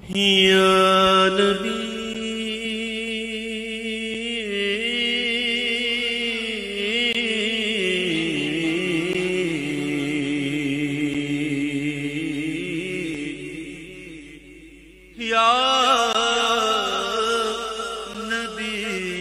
یا نبی یا نبی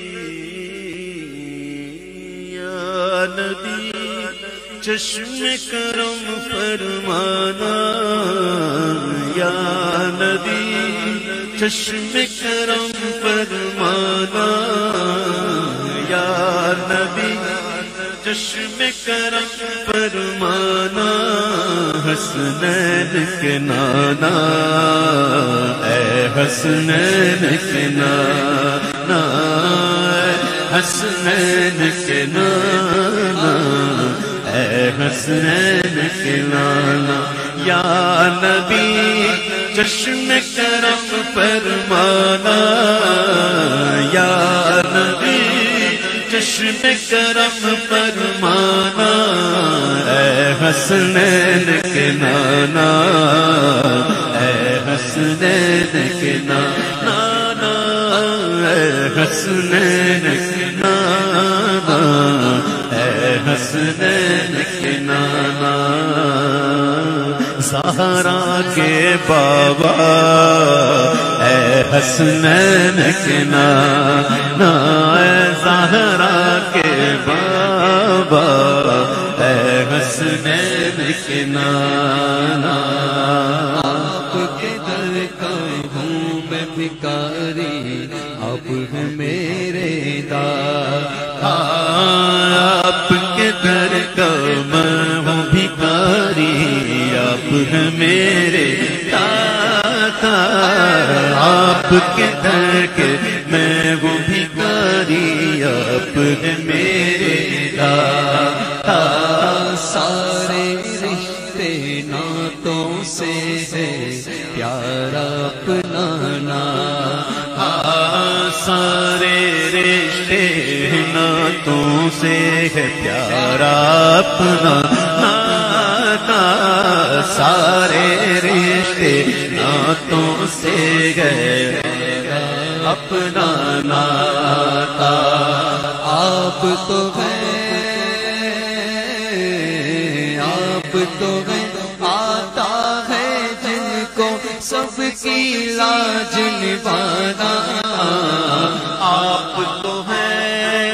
یا نبی چشم کرم فرمانا یا نبی چشم کرم فرمانا یا نبی چشم کرم فرمانا حسنین کے نانا اے حسنین کے نانا حسنین کے نانا اے حسنین کے نانا یا نبی چشم کرم فرمانا یا نبی چشم کرم فرمانا اے حسنین کے نانا اے حسنین کے نانا اے حسنین کے نانا اے حسنین کے نانا زہرا کے بابا اے حسنین کے نانا اے زہرا کے بابا اے حسنین کے نانا آپ کے در کا ہوں میں بھکاری آپ ہیں میرے دادا آپ کے در کا میں ہوں بھکاری آپ ہیں میرے دادا آپ کے در کے میں ہوں بھکاری آپ ہیں میرے دادا سارے رشتے ناتوں سے ہے پیارا اپنا نانا سارے رشتے ناتوں سے ہے پیارا اپنا نانا سارے رشتے ناتوں سے ہے اپنا نانا آپ تو ہیں آپ تو ہیں آتا ہے جن کو سب کی لاج نبھانا آپ تو ہیں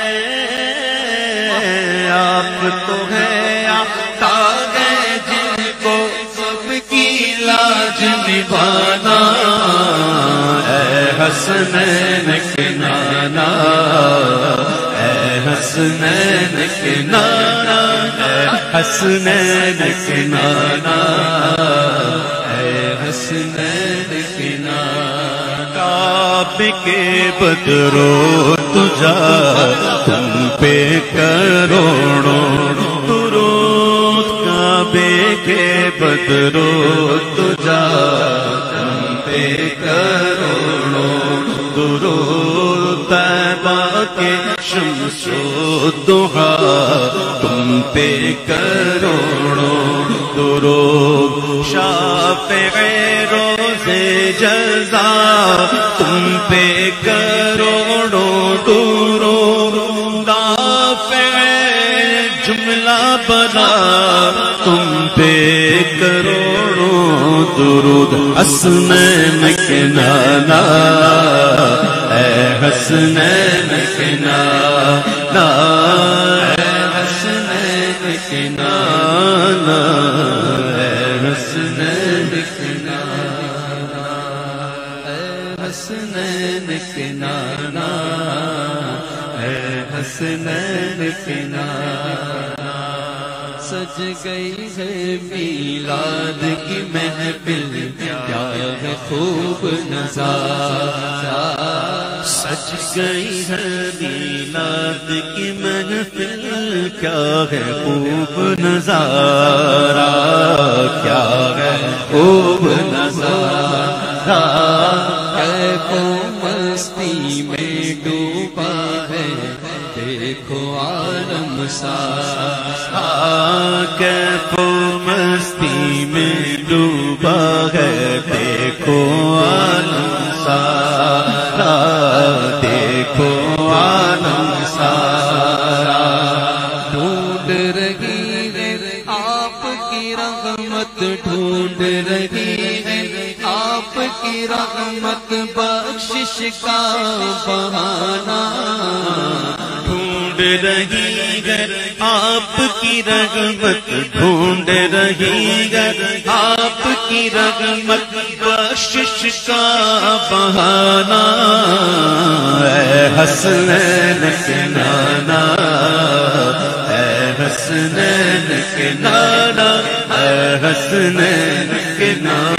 آپ تو ہیں آتا ہے جن کو سب کی لاج نبھانا اے حسنین کے نانا اے حسنین کے نانا اے حسنین کے نانا اے حسنین کے نانا کعبے کے بدرو تجا تم پہ کروڑوں درود کعبے کے بدرو تجا تم پہ کروڑوں درود طیبہ کے شمس و ضحیٰ تم پہ کروڑوں درود شافع روز جزا تم پہ کروڑوں درود دافع جملہ بلا تم پہ کروڑوں درود حسنین کے نانا اے حسنین کے نانا اے حسنین کے نانا اے حسنین کے نانا اے حسنین کے نانا اے حسنین کے نانا سج گئی ہے میلاد کی محفل کیا ہے خوب نظارہ سج گئی ہے میلاد کی محفل کیا ہے خوب نظارہ کیا ہے خوب نظارہ کیف و مستی میں ڈوبا ہے دیکھو عالم سارا کیف و مستی میں ڈوبا ہے دیکھو رہی ہے آپ کی رحمت ڈھونڈ رہی ہے آپ کی رحمت بخشش کا بہانہ ڈھونڈ رہی ہے آپ کی رحمت ڈھونڈ رہی ہے آپ کی رحمت بخشش کا بہانہ اے حسنین کے نانا اے حسنین کے نانا اے حسنین کے نانا